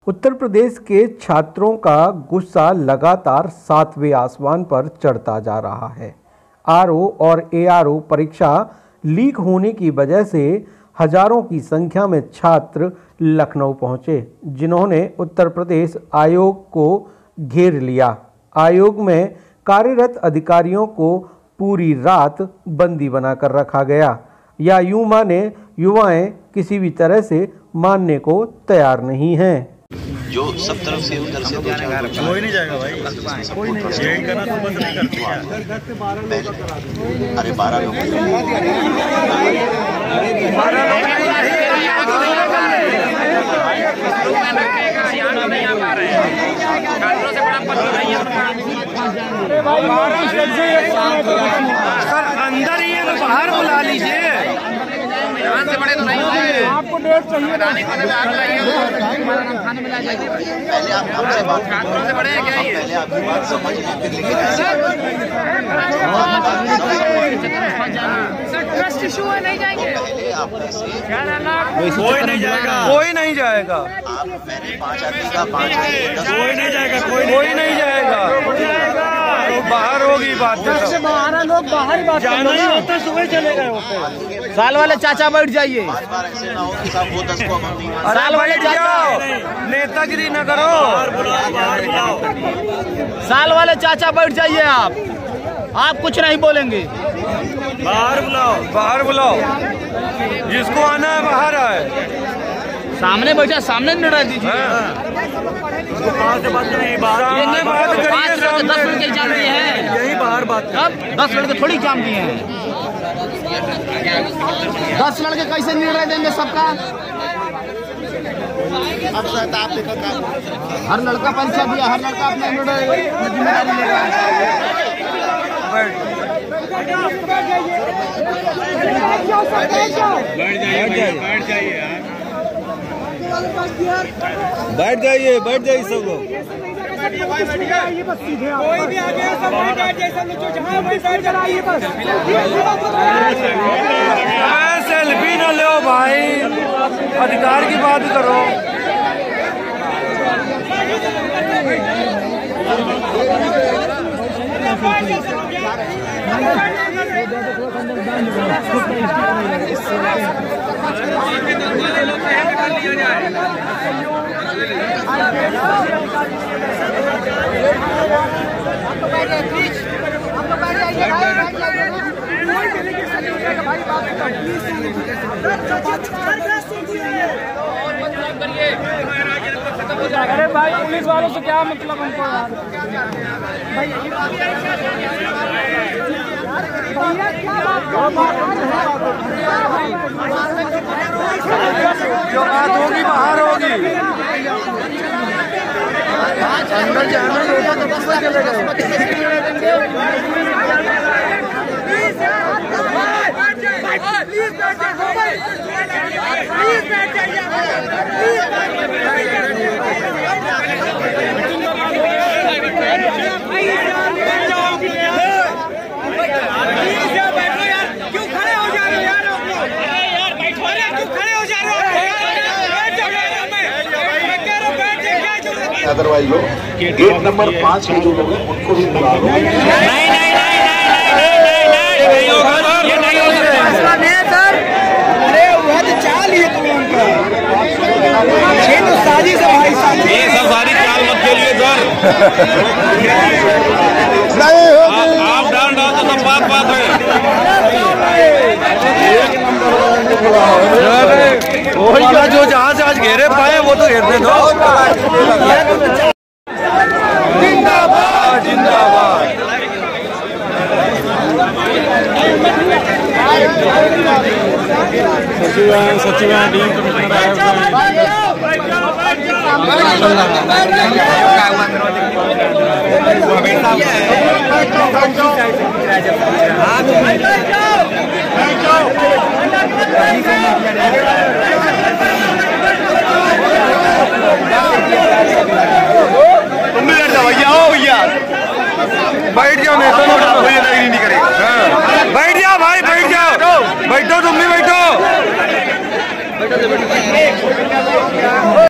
उत्तर प्रदेश के छात्रों का गुस्सा लगातार 7वें आसमान पर चढ़ता जा रहा है। आरओ और एआरओ परीक्षा लीक होने की वजह से हजारों की संख्या में छात्र लखनऊ पहुंचे, जिन्होंने उत्तर प्रदेश आयोग को घेर लिया। आयोग में कार्यरत अधिकारियों को पूरी रात बंदी बनाकर रखा गया। या यूं माने युवाएं किसी भी तरह से मानने को तैयार नहीं हैं। जो सब तरफ से उधर से कोई नहीं जाएगा भाई, कोई नहीं जाएगा तो बंद नहीं करते। अरे 12 लोग अंदर ही है तो बाहर बुला लीजिए। से बड़े तो नहीं होंगे, आपको डेट चाहिए थाने में ला जाइए। पहले आप हमारे बात छात्रों से बड़े हैं क्या ये? पहले आपकी बात समझ लें, लेकिन ऐसे ट्रस्ट इशू है, नहीं जाएंगे। पहले आपने से कोई नहीं जाएगा, कोई नहीं जाएगा। आप मैंने 5 आदमी का 5 कोई नहीं जाएगा, कोई नहीं जाएगा। तो बाहर होगी बात, से बाहर लोग बाहर बात जाना ही होता, सुबह चले गए होते। साल वाले चाचा बैठ जाइए, बार ऐसे ना हो कि साहब वो 10 को हम नहीं साल वाले चाचा नेतागिरी न करो। साल वाले चाचा बैठ जाइए, आप कुछ नहीं बोलेंगे। बाहर बुलाओ, जिसको आना है बाहर आए। सामने बैठा, सामने निर्णय दीजिए। सामने बात करिए, 10 मिनट के एग्जाम दिए हैं, यही बाहर बात अब 10 लड़के थोड़ी एग्जाम दिए हैं। 10 लड़के कैसे निर्णय देंगे सबका? हर लड़का परीक्षा दिया, हर लड़का अपना जिम्मेदारी लेगा। बैठ जाइए सब लोग। कोई भी आगे सब बैठ जाइए, सब लोग जो जहाँ बैठ जाइए बस। सेल्फी न लो भाई, अधिकार की बात करो। अरे भाई पुलिस वालों से क्या मतलब हमको यार? जो बात होगी बाहर होगी। अंदर जाना होगा तो बस चले गए। अदरवाइज लोग गेट नंबर 5 के जो लोग हैं उनको भी बुला लो। नहीं सर, अरे वह तो चाल ही है तुम उनका। ये तो साजिश है भाई साहब, ये सब सारी चाल मत खेलिए सर। आप डाल तो सब बात है। जो जहाँ से आज घेरे पाए वो तो घेरने दो। जिंदाबाद जिंदाबाद। सचिवान डीएम कमिश्नर